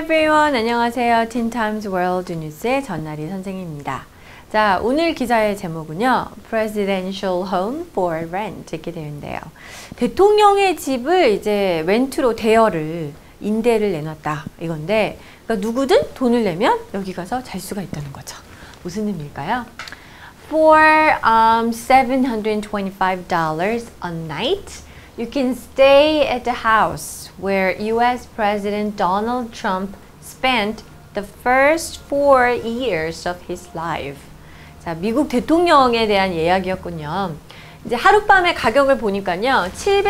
everyone. 안녕하세요. Teen Times World News의 전나리 선생님입니다. 자, 오늘 기사의 제목은요. Presidential Home for Rent 이렇게 되는데요. 대통령의 집을 이제 렌트로 대여를 임대를 내놨다 이건데 그러니까 누구든 돈을 내면 여기 가서 잘 수가 있다는 거죠. 무슨 의미일까요? For $725 a night, you can stay at the house where U.S. President Donald Trump spent the first 4 years of his life. 자, 미국 대통령에 대한 예약이었군요. 이제 하룻밤의 가격을 보니까요,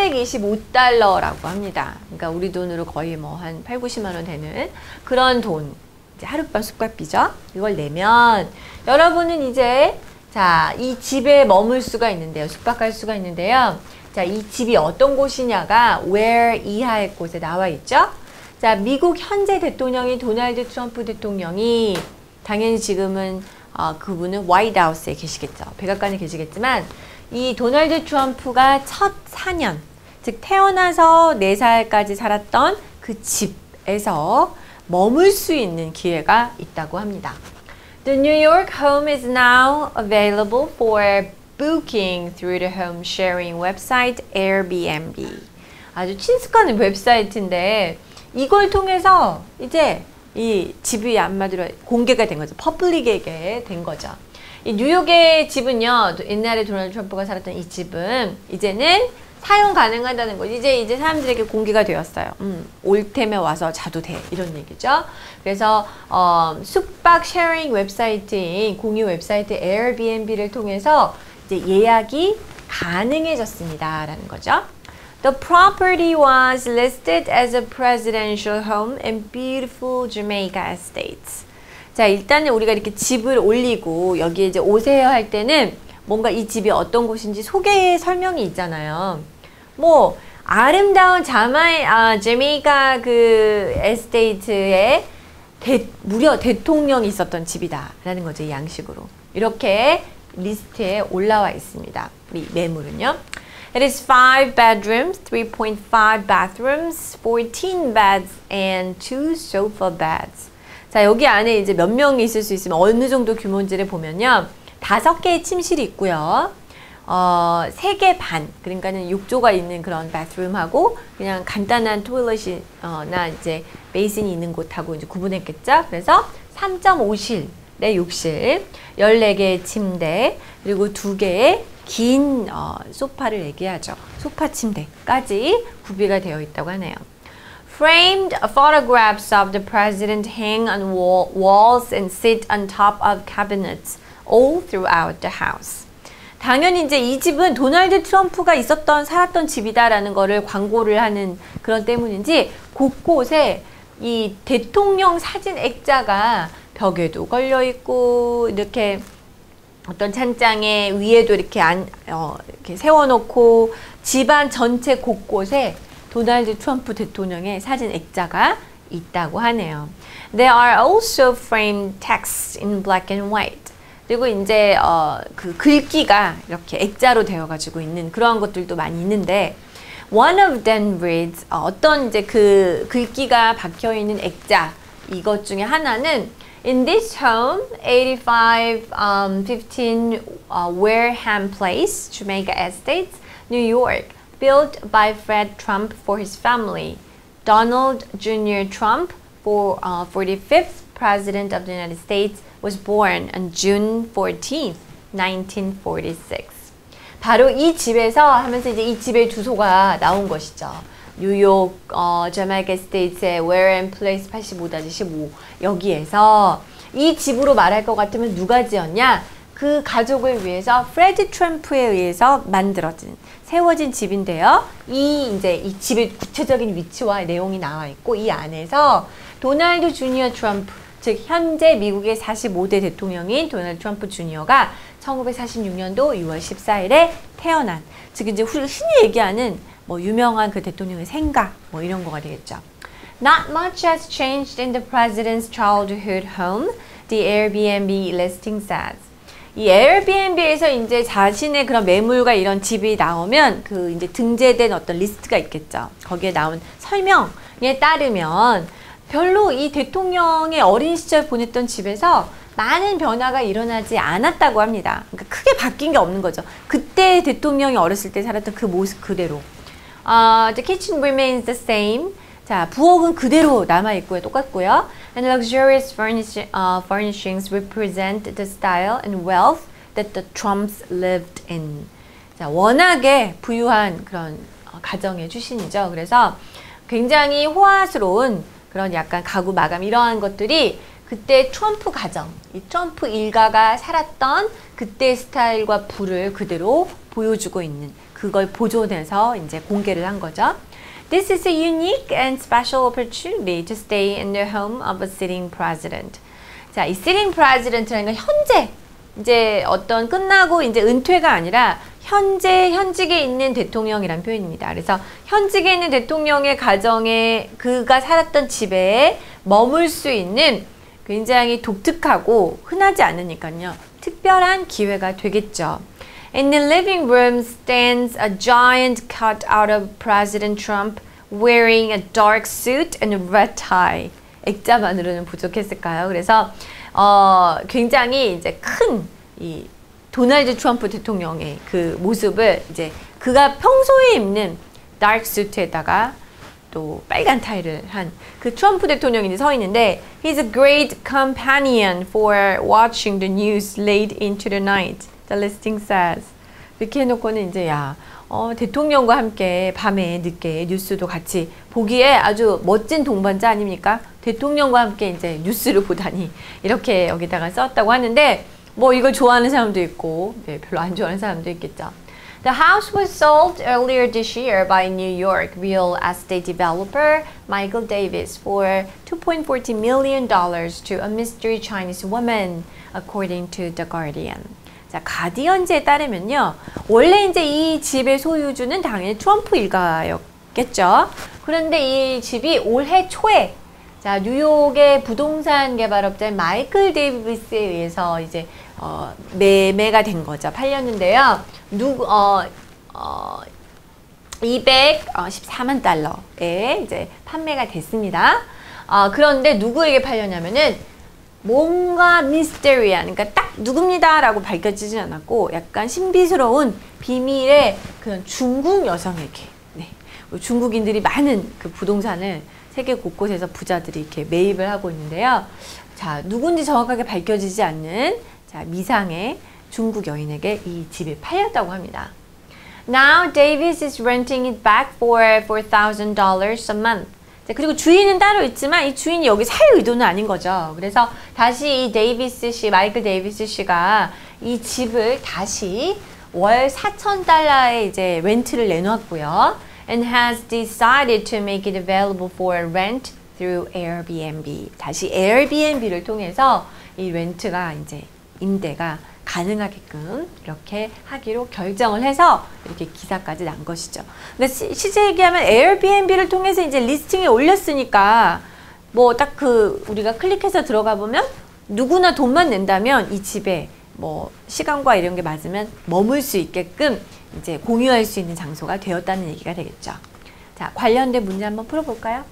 $725라고 합니다. 그러니까 우리 돈으로 거의 뭐 한 8, 90만 원 되는 그런 돈. 이제 하룻밤 숙박비죠. 이걸 내면 여러분은 이제 자, 이 집에 머물 수가 있는데요. 숙박할 수가 있는데요. 자, 이 집이 어떤 곳이냐가 where 이하의 곳에 나와 있죠. 자, 미국 현재 대통령이 도널드 트럼프 대통령이 당연히 지금은 그분은 화이트하우스에 계시겠죠. 백악관에 계시겠지만 이 도널드 트럼프가 첫 4년, 즉 태어나서 4살까지 살았던 그 집에서 머물 수 있는 기회가 있다고 합니다. The New York home is now available for booking through the home sharing website Airbnb. 아주 친숙한 웹사이트인데 이걸 통해서 이제 이 집이 한마디로 공개가 된 거죠. 퍼블릭에게 된 거죠. 이 뉴욕의 집은요, 옛날에 도널드 트럼프가 살았던 이 집은 이제는 사용 가능하다는 거. 이제 사람들에게 공개가 되었어요. 올 테면 와서 자도 돼. 이런 얘기죠. 그래서 숙박 쉐어링 웹사이트인 공유 웹사이트 에어비앤비를 통해서 이제 예약이 가능해졌습니다. 라는 거죠. The property was listed as a presidential home in beautiful Jamaica estates. 자, 일단은 우리가 이렇게 집을 올리고 여기에 이제 오세요 할 때는 뭔가 이 집이 어떤 곳인지 소개 설명이 있잖아요. 뭐 아름다운 제메이카 그 에스테이트에 무려 대통령이 있었던 집이다라는 거죠. 이 양식으로 이렇게 리스트에 올라와 있습니다. 우리 매물은요. It is 5 bedrooms, 3.5 bathrooms, 14 beds, and 2 sofa beds. 자, 여기 안에 이제 몇 명이 있을 수 있으면 어느 정도 규모인지를 보면요. 5개의 침실이 있고요. 3개 반, 그러니까는 6조가 있는 그런 bathroom하고 그냥 간단한 토일렛이 나 이제 베이슨이 있는 곳하고 이제 구분했겠죠. 그래서 3.5실의 욕실, 14개의 침대, 그리고 2개의 긴 소파를 얘기하죠. 소파 침대까지 구비가 되어 있다고 하네요. Framed photographs of the president hang on walls and sit on top of cabinets all throughout the house. 당연히 이제 이 집은 도널드 트럼프가 살았던 집이다라는 거를 광고를 하는 그런 때문인지 곳곳에 이 대통령 사진 액자가 벽에도 걸려 있고 이렇게 어떤 찬장에 위에도 이렇게 이렇게 세워놓고 집안 전체 곳곳에 도널드 트럼프 대통령의 사진 액자가 있다고 하네요. There are also framed texts in black and white. 그리고 이제 그 글귀가 이렇게 액자로 되어가지고 있는 그러한 것들도 많이 있는데 one of them reads 어떤 이제 그 글귀가 박혀 있는 액자 이것 중에 하나는 In this home, 8515 Wareham Place, Jamaica Estates, New York, built by Fred Trump for his family. Donald Jr. Trump, 45th President of the United States, was born on June 14th, 1946. 바로 이 집에서 하면서 이제 이 집의 주소가 나온 것이죠. 뉴욕 자메이카 스테이트의 Wareham Place 85-15 여기에서 이 집으로 말할 것 같으면 누가 지었냐? 그 가족을 위해서 프레드 트럼프에 의해서 만들어진 세워진 집인데요. 이 집의 구체적인 위치와 내용이 나와 있고 이 안에서 도널드 주니어 트럼프 즉 현재 미국의 45대 대통령인 도널드 트럼프 주니어가 1946년도 6월 14일에 태어난 즉 이제 흔히 얘기하는 뭐 유명한 그 대통령의 생가 뭐 이런 거가 되겠죠. Not much has changed in the president's childhood home, the Airbnb listing says. 이 에어비앤비에서 이제 자신의 그런 매물과 이런 집이 나오면 그 이제 등재된 어떤 리스트가 있겠죠. 거기에 나온 설명에 따르면 별로 이 대통령의 어린 시절 보냈던 집에서 많은 변화가 일어나지 않았다고 합니다. 그러니까 크게 바뀐 게 없는 거죠. 그때 대통령이 어렸을 때 살았던 그 모습 그대로. The kitchen remains the same. 자, 부엌은 그대로 남아있고요. 똑같고요. And luxurious furnishings represent the style and wealth that the Trumps lived in. 자, 워낙에 부유한 그런 가정의 출신이죠. 그래서 굉장히 호화스러운 그런 약간 가구 마감 이러한 것들이 그때 트럼프 가정, 이 트럼프 일가가 살았던 그때 스타일과 부를 그대로 보여주고 있는 그걸 보존해서 이제 공개를 한 거죠. This is a unique and special opportunity to stay in the home of a sitting president. 자, 이 sitting president라는 건 현재 이제 어떤 끝나고 이제 은퇴가 아니라 현직에 있는 대통령이란 표현입니다. 그래서 현직에 있는 대통령의 가정에 그가 살았던 집에 머물 수 있는 굉장히 독특하고 흔하지 않으니까요. 특별한 기회가 되겠죠. In the living room stands a giant cutout of President Trump wearing a dark suit and a red tie. 액자만으로는 부족했을까요? 그래서 굉장히 이제 큰 이 도널드 트럼프 대통령의 그 모습을 이제 그가 평소에 입는 다크 수트에다가 또 빨간 타이를 한 그 트럼프 대통령이 서 있는데 He's a great companion for watching the news late into the night. The listing says. 이렇게 해놓고는 이제 대통령과 함께 밤에 늦게 뉴스도 같이 보기에 아주 멋진 동반자 아닙니까? 대통령과 함께 이제 뉴스를 보다니 이렇게 여기다가 썼다고 하는데 뭐 이걸 좋아하는 사람도 있고 별로 안 좋아하는 사람도 있겠죠. The house was sold earlier this year by New York real estate developer Michael Davis for $2.40 million to a mystery Chinese woman, according to The Guardian. 자, 가디언즈에 따르면요. 원래 이제 이 집의 소유주는 당연히 트럼프 일가였겠죠. 그런데 이 집이 올해 초에 자, 뉴욕의 부동산 개발업자인 마이클 데이비스에 의해서 이제 매매가 된 거죠. 팔렸는데요. 214만 달러에 이제 판매가 됐습니다. 그런데 누구에게 팔렸냐면은 뭔가 미스테리한, 그러니까 딱 누굽니다 라고 밝혀지진 않았고 약간 신비스러운 비밀의 그런 중국 여성에게. 네. 중국인들이 많은 그 부동산을 세계 곳곳에서 부자들이 이렇게 매입을 하고 있는데요. 자, 누군지 정확하게 밝혀지지 않는 자, 미상의 중국 여인에게 이 집이 팔렸다고 합니다. Now Davis is renting it back for $4,000 a month. 자, 그리고 주인은 따로 있지만 이 주인이 여기 살 의도는 아닌 거죠. 그래서 다시 이 데이비스 씨, 마이클 데이비스 씨가 이 집을 다시 월 4,000달러에 이제 렌트를 내놓았고요. And has decided to make it available for rent through Airbnb. 다시 Airbnb를 통해서 이 렌트가 이제 임대가 가능하게끔 이렇게 하기로 결정을 해서 이렇게 기사까지 난 것이죠. 근데 실제 얘기하면 에어비앤비를 통해서 이제 리스팅에 올렸으니까 뭐 딱 그 우리가 클릭해서 들어가 보면 누구나 돈만 낸다면 이 집에 뭐 시간과 이런 게 맞으면 머물 수 있게끔 이제 공유할 수 있는 장소가 되었다는 얘기가 되겠죠. 자, 관련된 문제 한번 풀어볼까요?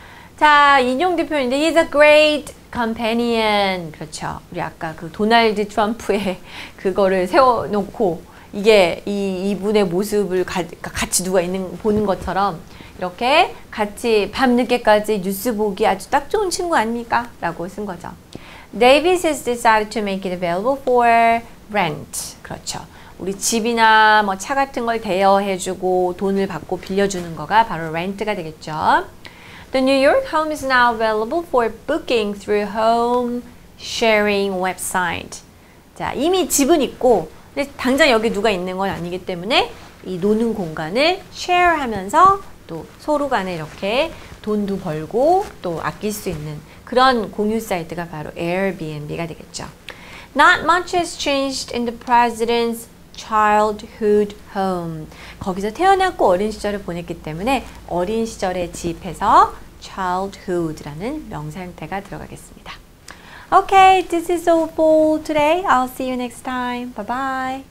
자, 인용된 표현인데 He's a great companion. 그렇죠. 우리 아까 그 도널드 트럼프의 그거를 세워놓고 이게 이분의 모습을 같이 누가 보는 것처럼 이렇게 같이 밤늦게까지 뉴스 보기 아주 딱 좋은 친구 아닙니까? 라고 쓴 거죠. Davis has decided to make it available for rent. 그렇죠. 우리 집이나 뭐 차 같은 걸 대여해주고 돈을 받고 빌려주는 거가 바로 렌트가 되겠죠. The New York home is now available for booking through home sharing website. 자, 이미 집은 있고 근데 당장 여기 누가 있는 건 아니기 때문에 이 노는 공간을 share하면서 또 서로 간에 이렇게 돈도 벌고 또 아낄 수 있는 그런 공유 사이트가 바로 Airbnb가 되겠죠. Not much has changed in the president's childhood home. 거기서 태어났고 어린 시절을 보냈기 때문에 어린 시절의 집에서 childhood라는 명사 형태가 들어가겠습니다. Okay, this is all for today. I'll see you next time. Bye bye.